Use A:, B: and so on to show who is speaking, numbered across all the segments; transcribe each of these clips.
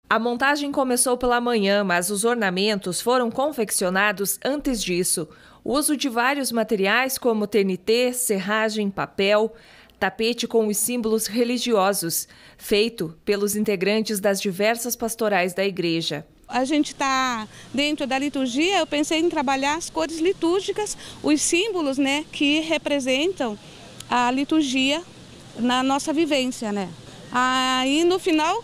A: A montagem começou pela manhã, mas os ornamentos foram confeccionados antes disso. O uso de vários materiais como TNT, serragem, papel, tapete com os símbolos religiosos, feito pelos integrantes das diversas pastorais da igreja.
B: A gente está dentro da liturgia, eu pensei em trabalhar as cores litúrgicas, os símbolos, que representam a liturgia na nossa vivência, Aí no final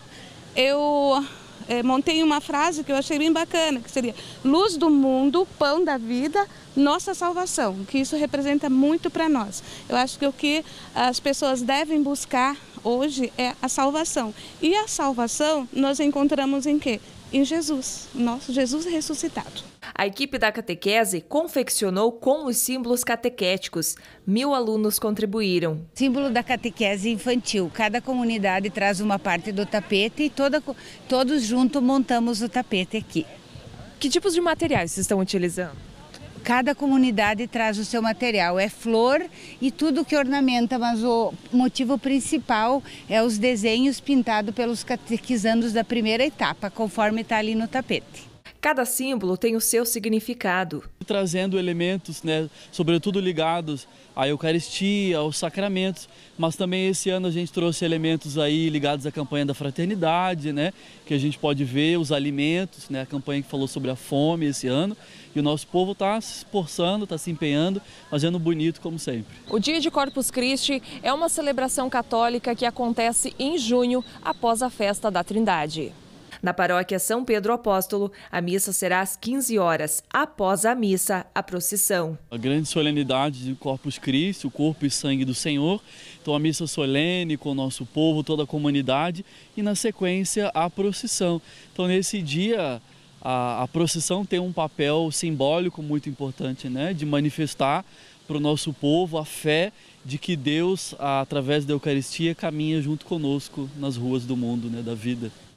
B: eu montei uma frase que eu achei bem bacana, que seria: luz do mundo, pão da vida, nossa salvação, que isso representa muito para nós. Eu acho que o que as pessoas devem buscar hoje é a salvação. E a salvação nós encontramos em quê? Em Jesus, nosso Jesus ressuscitado.
A: A equipe da catequese confeccionou com os símbolos catequéticos. 1000 alunos contribuíram.
C: Símbolo da catequese infantil. Cada comunidade traz uma parte do tapete e todos juntos montamos o tapete aqui.
A: Que tipos de materiais vocês estão utilizando?
C: Cada comunidade traz o seu material, é flor e tudo que ornamenta, mas o motivo principal é os desenhos pintados pelos catequizandos da primeira etapa, conforme está ali no tapete.
A: Cada símbolo tem o seu significado.
D: Trazendo elementos, sobretudo ligados à Eucaristia, aos sacramentos, mas também esse ano a gente trouxe elementos aí ligados à campanha da fraternidade, que a gente pode ver os alimentos, a campanha que falou sobre a fome esse ano, e o nosso povo está se esforçando, está se empenhando, fazendo bonito como sempre.
A: O Dia de Corpus Christi é uma celebração católica que acontece em junho, após a festa da Trindade. Na paróquia São Pedro Apóstolo, a missa será às 15 horas. Após a missa, a procissão.
D: A grande solenidade de Corpus Christi, o corpo e sangue do Senhor. Então a missa solene com o nosso povo, toda a comunidade, e na sequência a procissão. Então nesse dia a procissão tem um papel simbólico muito importante, de manifestar para o nosso povo a fé de que Deus, através da Eucaristia, caminha junto conosco nas ruas do mundo, da vida.